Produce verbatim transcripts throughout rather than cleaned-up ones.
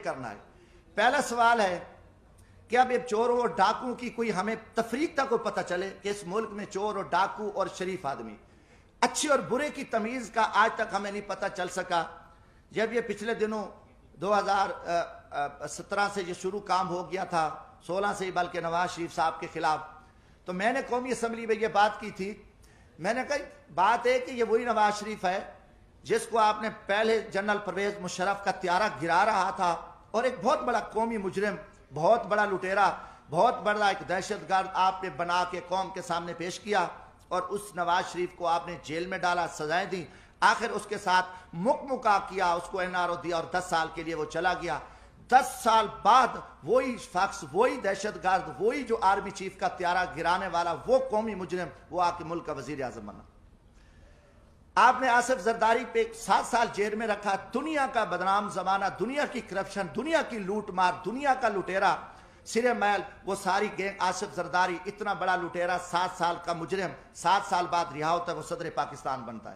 کرنا ہے. پہلا سوال ہے کہ اب یہ چوروں اور ڈاکوں کی کوئی ہمیں تفریق تک کو پتہ چلے کہ اس ملک میں چور اور ڈاکو اور شریف آدمی, اچھے اور برے کی تمیز کا آج تک ہمیں نہیں پتہ چل سکا. جب یہ پچھلے دنوں دو ہزار سترہ سے یہ شروع کام ہو گیا تھا, سولہ سے ہی بلکہ نواز شریف صاحب کے خلاف, تو میں نے قومی اسمبلی میں یہ بات کی تھی. میں نے کہا بات ہے کہ یہ وہی نواز شریف ہے جس کو آپ نے پہلے جنرل پرویز مشرف کا طیارہ گرا رہا تھا, اور ایک بہت بڑا قومی مجرم, بہت بڑا لٹیرا, بہت بڑا ایک دہشت گرد آپ نے بنا کے قوم کے سامنے پیش کیا, اور اس نواز شریف کو آپ نے جیل میں ڈالا, سزائیں دیں, آخر اس کے ساتھ مکمکا کیا, اس کو این آر او دیا اور دس سال کے لیے وہ چلا گیا. دس سال بعد وہی شخص, وہی دہشت گرد, وہی جو آرمی چیف کا طیارہ گرانے والا, وہ قومی مجرم, وہ آ کے ملک کا وزیر اعظم بنا. آپ نے آصف زرداری پہ سات سال جیل میں رکھا. دنیا کا بدنام زمانہ, دنیا کی کرپشن, دنیا کی لوٹ مار, دنیا کا لٹیرا, سرے میل, وہ ساری گینگ آصف زرداری اتنا بڑا لٹیرا, سات سال کا مجرم, سات سال بعد رہا ہوتا ہے, وہ صدر پاکستان بنتا ہے.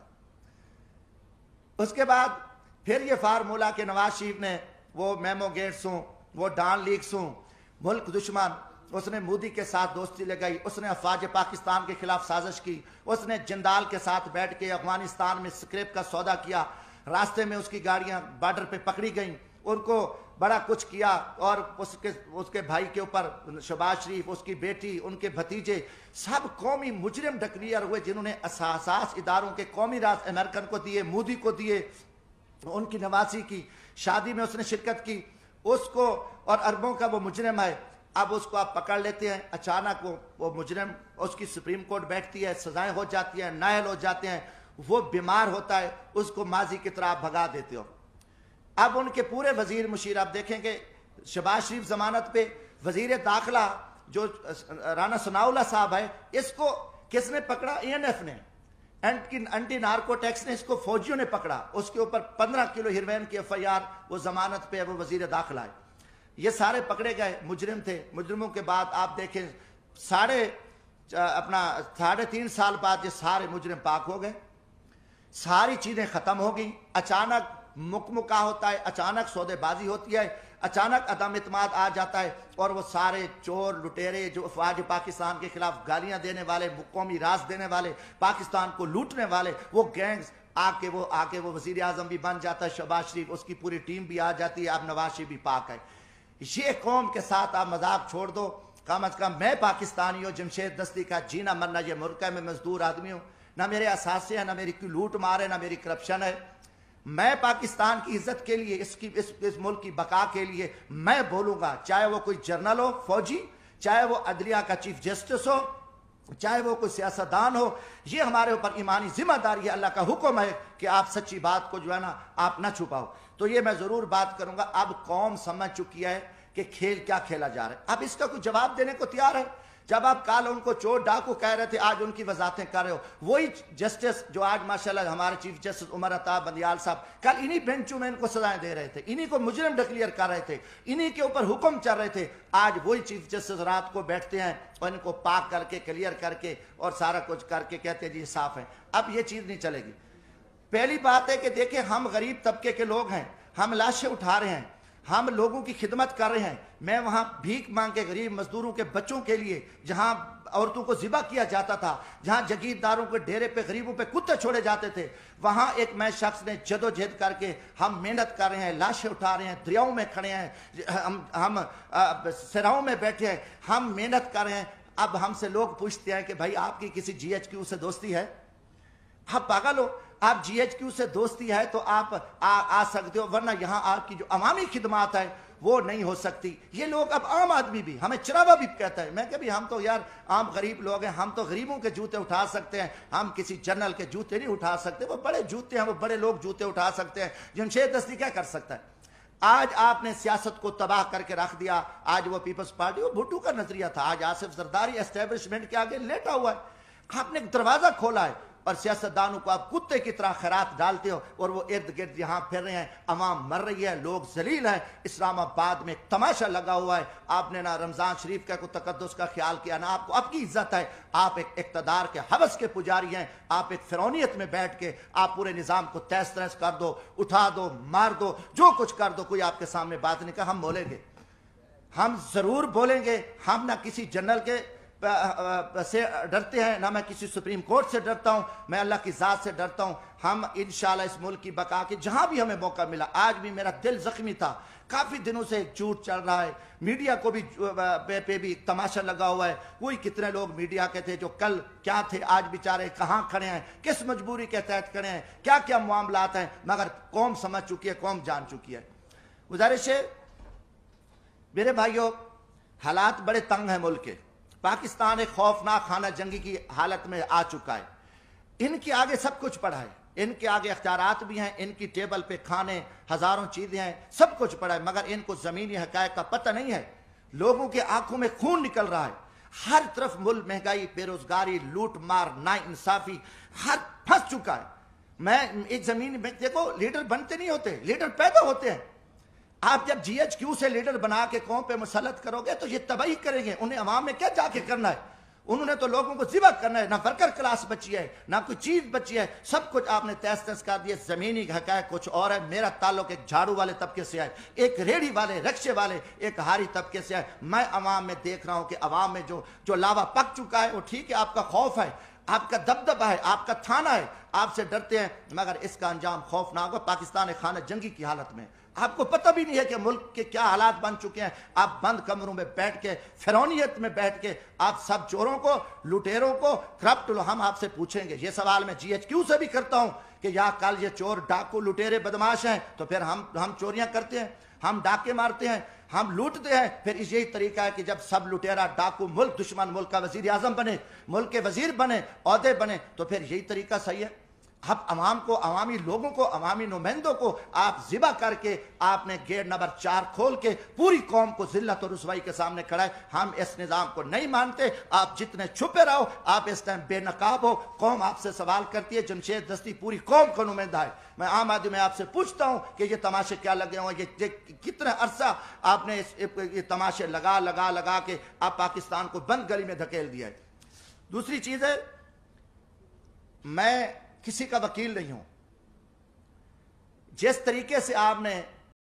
اس کے بعد پھر یہ فارمولا کہ نواز شریف نے وہ میمو گیٹس ہوں, وہ ڈان لیکس ہوں, ملک دشمن, اس نے مودی کے ساتھ دوستی لگائی, اس نے افواج پاکستان کے خلاف سازش کی, اس نے جندال کے ساتھ بیٹھ کے افغانستان میں سکریپ کا سودا کیا, راستے میں اس کی گاڑیاں بارڈر پہ پکڑی گئیں, ان کو بڑا کچھ کیا, اور اس کے اس کے بھائی کے اوپر شہباز شریف, اس کی بیٹی, ان کے بھتیجے, سب قومی مجرم ڈکلیئر ہوئے, جنہوں نے حساس اداروں کے قومی راز امریکن کو دیے, مودی کو دیے. ان کی نواسی کی شادی میں اس نے شرکت کی, اس کو, اور اربوں کا وہ مجرم ہے. اب اس کو آپ پکڑ لیتے ہیں, اچانک وہ وہ مجرم, اس کی سپریم کورٹ بیٹھتی ہے, سزائیں ہو جاتی ہیں, نائل ہو جاتے ہیں, وہ بیمار ہوتا ہے, اس کو ماضی کی طرح بھگا دیتے ہو. اب ان کے پورے وزیر مشیر, آپ دیکھیں کہ شہباز شریف ضمانت پہ, وزیر داخلہ جو رانا ثناء اللہ صاحب ہے, اس کو کس نے پکڑا؟ ای این ایف نے, اینٹی نارکو ٹیکس نے اس کو فوجیوں نے پکڑا, اس کے اوپر پندرہ کلو ہیروین کی ایف آئی آر, وہ ضمانت پہ, وہ وزیر داخلہ ہے. یہ سارے پکڑے گئے, مجرم تھے. مجرموں کے بعد آپ دیکھیں ساڑھے اپنا ساڑھے تین سال بعد یہ سارے مجرم پاک ہو گئے, ساری چیزیں ختم ہو گئیں. اچانک مکمکا ہوتا ہے, اچانک سودے بازی ہوتی ہے, اچانک عدم اعتماد آ جاتا ہے, اور وہ سارے چور لٹیرے جو افواج پاکستان کے خلاف گالیاں دینے والے, قومی راز دینے والے, پاکستان کو لوٹنے والے, وہ گینگز آ کے وہ آ کے وہ وزیر اعظم بھی بن جاتا ہے شہباز شریف, اس کی پوری ٹیم بھی آ جاتی ہے, اب نواز شریف بھی پاک ہے. یہ قوم کے ساتھ آپ مذاق چھوڑ دو. کم از کم میں پاکستانی ہوں, جمشید دستی کا جینا مرنا یہ ملک ہے, میں مزدور آدمی ہوں, نہ میرے اثاثے ہیں, نہ میری کوئی لوٹ مار ہے, نہ میری کرپشن ہے. میں پاکستان کی عزت کے لیے, اس کی اس, اس ملک کی بقا کے لیے میں بولوں گا, چاہے وہ کوئی جرنل ہو, فوجی, چاہے وہ عدلیہ کا چیف جسٹس ہو, چاہے وہ کوئی سیاستدان ہو. یہ ہمارے اوپر ایمانی ذمہ داری ہے, اللہ کا حکم ہے کہ آپ سچی بات کو جو ہے نا آپ نہ چھپاؤ. تو یہ میں ضرور بات کروں گا. اب قوم سمجھ چکی ہے کہ کھیل کیا کھیلا جا رہا ہے, اب اس کا کوئی جواب دینے کو تیار ہے. جب آپ کال ان کو چور ڈاکو کہہ رہے تھے, آج ان کی وضاحتیں کر رہے ہو. وہی جسٹس جو آج ماشاءاللہ ہمارے چیف جسٹس عمر عطا بندیال صاحب کل انہی بینچوں میں ان کو سزائیں دے رہے تھے, انہی کو مجرم ڈکلیئر کر رہے تھے, انہی کے اوپر حکم چل رہے تھے. آج وہی چیف جسٹس رات کو بیٹھتے ہیں اور ان کو پاک کر کے, کلیئر کر کے, اور سارا کچھ کر کے کہتے ہیں جی صاف ہے. اب یہ چیز نہیں چلے گی. پہلی بات ہے کہ دیکھیں, ہم غریب طبقے کے لوگ ہیں, ہم لاشیں اٹھا رہے ہیں, ہم لوگوں کی خدمت کر رہے ہیں. میں وہاں بھیک مانگ کے غریب مزدوروں کے بچوں کے لیے, جہاں عورتوں کو ذبح کیا جاتا تھا, جہاں جگیرداروں کے ڈیرے پہ غریبوں پہ کتے چھوڑے جاتے تھے, وہاں ایک میں شخص نے جد و جہد کر کے, ہم محنت کر رہے ہیں, لاشیں اٹھا رہے ہیں, دریاؤں میں کھڑے ہیں, ہم ہم سراؤں میں بیٹھے ہیں, ہم محنت کر رہے ہیں. اب ہم سے لوگ پوچھتے ہیں کہ بھائی آپ کی کسی جی ایچ کیو سے دوستی ہے؟ آپ پاگل ہو؟ آپ جی ایچ کیو سے دوستی ہے تو آپ آ, آ سکتے ہو, ورنہ یہاں آپ کی جو عوامی خدمات ہے وہ نہیں ہو سکتی. یہ لوگ اب عام آدمی بھی, ہمیں چراوا بھی کہتا ہے. میں کہ بھی ہم تو یار عام غریب لوگ ہیں, ہم تو غریبوں کے جوتے اٹھا سکتے ہیں, ہم کسی جنرل کے جوتے نہیں اٹھا سکتے. وہ بڑے جوتے ہیں, وہ بڑے لوگ جوتے اٹھا سکتے ہیں. جمشید دستی کیا کر سکتا ہے؟ آج آپ نے سیاست کو تباہ کر کے رکھ دیا. آج وہ پیپلز پارٹی, وہ بھٹو کا نظریہ تھا, آج آصف زرداری اسٹیبلشمنٹ کے آگے لیٹا ہوا ہے. آپ نے ایک دروازہ کھولا ہے, اور سیاستدانوں کو آپ کتے کی طرح خیرات ڈالتے ہو اور وہ ارد گرد یہاں پھر رہے ہیں، عوام مر رہی ہے، لوگ ذلیل ہیں۔ اسلام آباد میں ایک تماشا لگا ہوا ہے، آپ نے نہ رمضان شریف کا کوئی تقدس کا خیال کیا، نہ آپ کو آپ کی عزت ہے۔ آپ ایک اقتدار کے حوث کے پجاری ہیں، آپ ایک فرعونیت میں بیٹھ کے آپ پورے نظام کو تہس تنس کر دو، اٹھا دو، مار دو، جو کچھ کر دو، کوئی آپ کے سامنے بات نہیں کہا۔ ہم بولیں گے، ہم ضرور بولیں گے، ہم نہ کسی جنرل کے سے ڈرتے ہیں، نہ میں کسی سپریم کورٹ سے ڈرتا ہوں، میں اللہ کی ذات سے ڈرتا ہوں۔ ہم انشاءاللہ اس ملک کی بقا کے جہاں بھی ہمیں موقع ملا، آج بھی میرا دل زخمی تھا، کافی دنوں سے ایک جھوٹ چل رہا ہے، میڈیا کو بھی پہ بھی تماشا لگا ہوا ہے۔ وہی کتنے لوگ میڈیا کے تھے جو کل کیا تھے، آج بیچارے کہاں کھڑے ہیں، کس مجبوری کے تحت کھڑے ہیں، کیا کیا معاملات ہیں، مگر قوم سمجھ چکی ہے، قوم جان چکی ہے۔ گزارش ہے میرے بھائیوں، حالات بڑے تنگ ہیں ملک کے، پاکستان ایک خوفناک خانہ جنگی کی حالت میں آ چکا ہے۔ ان کے آگے سب کچھ پڑا ہے، ان کے آگے اختیارات بھی ہیں، ان کی ٹیبل پہ کھانے ہزاروں چیزیں ہیں، سب کچھ پڑا ہے، مگر ان کو زمینی حقائق کا پتہ نہیں ہے۔ لوگوں کے آنکھوں میں خون نکل رہا ہے، ہر طرف ملک مہنگائی، بے روزگاری، لوٹ مار، نا انصافی، ہر پھنس چکا ہے۔ میں ایک زمین میں دیکھو، لیڈر بنتے نہیں ہوتے، لیڈر پیدا ہوتے ہیں۔ آپ جب جی ایچ کیو سے لیڈر بنا کے قوم پہ مسلط کرو گے تو یہ تباہی کریں گے، انہیں عوام میں کیا جا کے کرنا ہے، انہوں نے تو لوگوں کو ذبح کرنا ہے، نہ ورکر کلاس بچی ہے، نہ کوئی چیز بچی ہے، سب کچھ آپ نے تہس تہس کر دیا۔ زمینی حقائق کچھ اور ہے۔ میرا تعلق ایک جھاڑو والے طبقے سے ہے، ایک ریڑھی والے، رکشے والے، ایک ہاری طبقے سے ہے۔ میں عوام میں دیکھ رہا ہوں کہ عوام میں جو جو لاوا پک چکا ہے، وہ ٹھیک ہے، آپ کا خوف ہے، آپ کا دبدبہ ہے، آپ کا تھانہ ہے، آپ سے ڈرتے ہیں، مگر اس کا انجام خوفناک ہوگا۔ پاکستان ایک خانہ جنگی کی حالت میں، آپ کو پتہ بھی نہیں ہے کہ ملک کے کیا حالات بن چکے ہیں۔ آپ بند کمروں میں بیٹھ کے، فرعونیت میں بیٹھ کے، آپ سب چوروں کو، لٹیروں کو، کرپٹ لو، ہم آپ سے پوچھیں گے۔ یہ سوال میں جی ایچ کیو سے بھی کرتا ہوں کہ یا کل یہ چور، ڈاکو، لٹیرے، بدماش ہیں تو پھر ہم ہم چوریاں کرتے ہیں، ہم ڈاکے مارتے ہیں، ہم لوٹتے ہیں، پھر یہی طریقہ ہے کہ جب سب لٹیرا، ڈاکو، ملک دشمن، ملک کا وزیر اعظم بنے، ملک کے وزیر بنے، عہدے بنے، تو پھر یہی طریقہ صحیح ہے۔ اب عوام کو، عوامی لوگوں کو، عوامی نمائندوں کو آپ ذبح کر کے آپ نے گیٹ نمبر چار کھول کے پوری قوم کو ذلت اور رسوائی کے سامنے کھڑا ہے۔ ہم اس نظام کو نہیں مانتے، آپ جتنے چھپے رہو، آپ اس ٹائم بے نقاب ہو، قوم آپ سے سوال کرتی ہے۔ جمشید دستی پوری قوم کا نمائندہ ہے، میں عام آدمی میں آپ سے پوچھتا ہوں کہ یہ تماشے کیا لگے ہوئے ہیں، یہ کتنا عرصہ آپ نے یہ تماشے لگا لگا لگا کے آپ پاکستان کو بند گلی میں دھکیل دیا ہے۔ دوسری چیز ہے، میں کسی کا وکیل نہیں ہوں، جس طریقے سے آپ نے